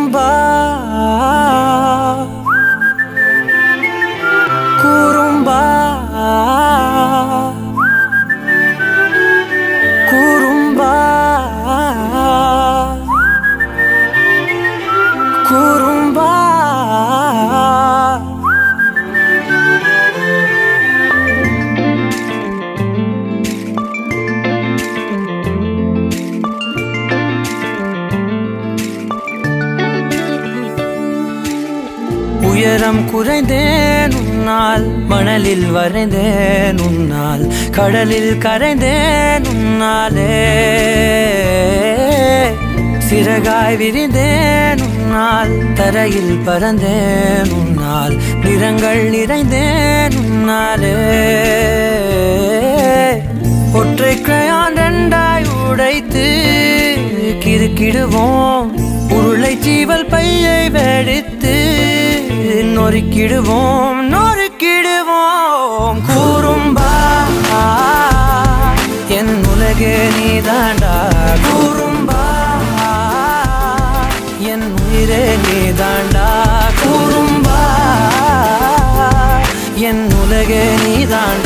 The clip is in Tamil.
Kurumba, Kurumba, Kurumba, Kurumba. உயரம் குறைந்தேன் உன்னால், மணலில் வரைந்தேன் உன்னால், கடலில் கரைந்தேன் உன்னாலே, சிறகாய் விரிந்தேன் உன்னால், தரையில் பறந்தேன் உன்னால், நிறங்கள் நிறைந்தேன் உன்னாலே. ஒற்றை கிரையான் ரெண்டாய் உடைத்து கிறுக்கிடுவோம், உருளை சீவல் பையை வெடித்து நொறுக்கிடுவோம் நொறுக்கிடுவோம். குறும்பா என் உலகே நீதாண்டா, குறும்பா என் உயிரே நீதாண்டா, குறும்பா என் உலகே நீதாண்டா.